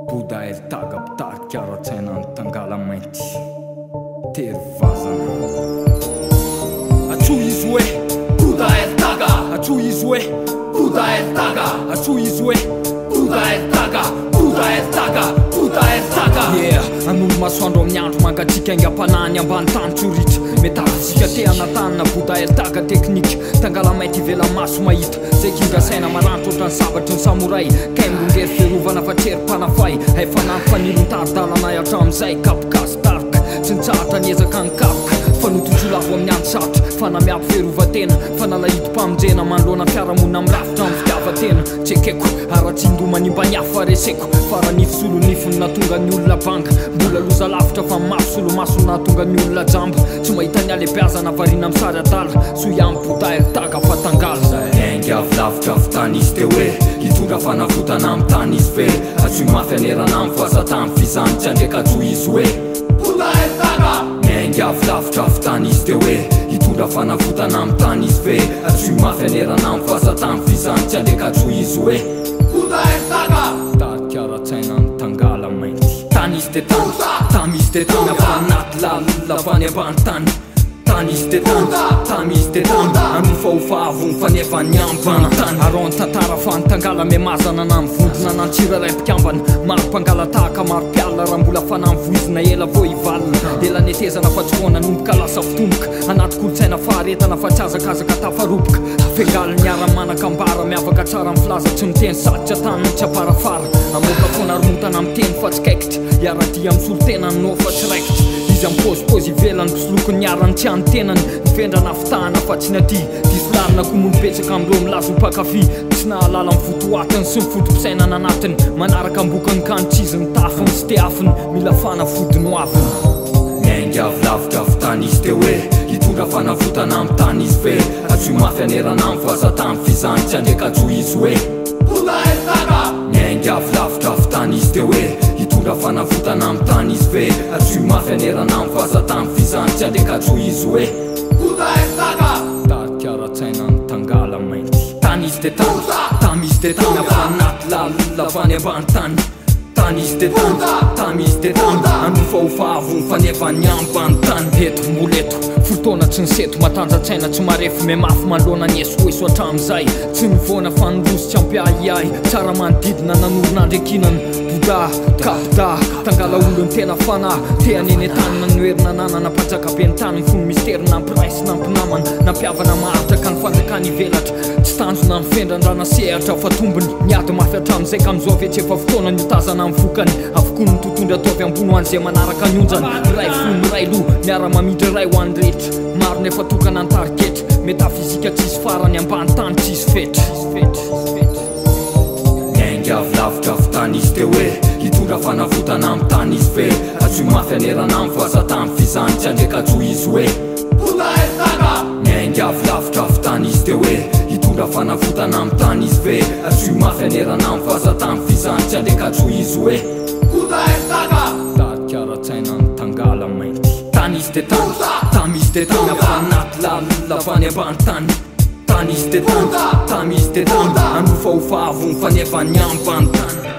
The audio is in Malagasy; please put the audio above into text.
Buda Eltaga ptarka ratsena tangala mainty tery vazana atro izy hoe Buda Eltaga atro izy hoe Buda Eltaga atro izy hoe Buda Eltaga Buda Eltaga Buda Eltaga yeah an'olo masoandro amin'ny andro mangatsika aingam-panany ambany tany tsoritra metafisika te anatanana Buda Eltaga teknika tangala mainty ivela maso mahita zay kingasaina maranitra ohatrany sabatry ny samoray kaimrongery fiarovana fa trerim-panafay hay fanano fanilon-taridalana hatramin'izay kapokasy tarika tsy nitsahatra niezaka ny kapoka fanotonjolavo amin'ny andro sarotra fanamiabo fiarovatena fanalahidim-pamonjena manoloana fiaramonina amin'ny rafitra amin'ny fitiavatena tsy ekeko aratsindro manimba ny hafa reseko faranify solonifony natonga ny olona banga mbola loza lavitra fa mafy solomasony natonga ny olona jamba tsy mahita ny alebiazana variana amin'ny sary adala so ihany Buda Eltaga fa tangala ainga avy lavitra avy tany izy teo hoe hitondra fanafotana amin'ny tany izy ve atsoy mafy anerana amin'ny fahazatany fizanitsy andraika atsoy izy hoe Buda Eltaga ainga avy lavitra avy tany izy teo hoe hitondra fanafotana amin'ny tany izy ve atsoy mafy anerana amin'ny fahazatany fizanitsy andraika atsoy izy hoe Buda Eltaga tarika ratsaina ny tangala mainty tany izy te tany tamy izy te tany avy anaty lalolona avy any ambany tany tany izy te tany tamy izy te tany anofaofa avony fa nefa ny ambany tany aron tantara fa nitangala memazana na mivondina nantsiraray mpikambana maro mpangala tahaka maro mpialina raha mbola fanamvoizina ela vo ivalina ela netezana fa tsy foana nomboka lasa fitomboka anaty kolotsaina faharetana fa tsy azakazaka tafaroboka afengaly ny ara-manakambara miavaka tsara amin'ny filaza tsy miteny satitra tany tsy aparafara amoaka foana romotana amin'ny teny fa tsy kaikitra iaradia amin'ny solotena no fa tsy raikitra izy amin'ny pôzipôzy ivelany bisolokony niarany tsy anytenany nifendrana fitahana fa tsy naty disolarina komono betsaka amin'ireo milazo mpakafy tsy nahalala mifotoatiny sy mifotom-pisainana anatiny manaraka ambokany kanotsizy ny tafiny sy te afiny mila fanafody no aviny ainga avy lavitra avy tany izy teo hoe hitondra fanafotana amin'ny tany izy ve atsoy mafy anerana amin'ny fahazatany fizanitsy andraika atsoy izy hoe Buda Eltaga ainga avy lavitra avy tany izy teo hoe hitondra fanafotana amin'ny tany izy ve atsoy mafy anerana amin'ny fahazatany fizanitsy andraika atsoy izy hoe Buda Eltaga tarika ratsaina ny tangala mainty tany izy te tany tamy izy te tany avy anaty lalolona avy any ambany tany tany izy te tany tamy izy te tany anofaofa avony fa nefa ny ambany tany eto mboleto fotoana tsy niseto matanjatsaina tsy marefy memafy manoloana ny esoeso hatramin'izay tsy nivoana fa nirositsy ampiahiahy tsara manodidina nanorona andrekinana Buda Kapda tangala olony tena fanahy te aneny tanina noerina nanana mpanjaka be ny tany mifony misteri nampiraisy nampinamana nampiavana maharitra ka ny fanjakany ivelatra tsy tanjona mifendran-drana sehatra fa tombony niady mafy hatramin'izay ka amizao avetsy efa fotoana niotazana amin'ny vokany avokoa ny totondry atao ambony ho an'izay manaraka ny onjany ray fo ny ray lo miara-mamidry ray ho any rehetra maro nefa tokana ny tariketra metafizika tsisy farany ambany tany tsisy fetra ainga avy lavitra avy tany izy teo hoe hitondra fanafotana amin'ny tany izy ve atsoy mafy anerana amin'ny fahazatany fizanitsy andraika atsoy izy hoe Buda Eltaga ainga avy lavitra avy tany izy teo hoe hitondra fanafotana amin'ny tany izy ve atsoy mafy anerana amin'ny fahazatany fizanitsy andraika atsoy izy hoe Buda Eltaga tarika ratsaina ny tangala mainty tany izy te tany tamy izy te tany avy anaty lalolona avy any ambany tany tany izy te tany tamy izy te tany anofaofa avony fa nefa ny ambany tany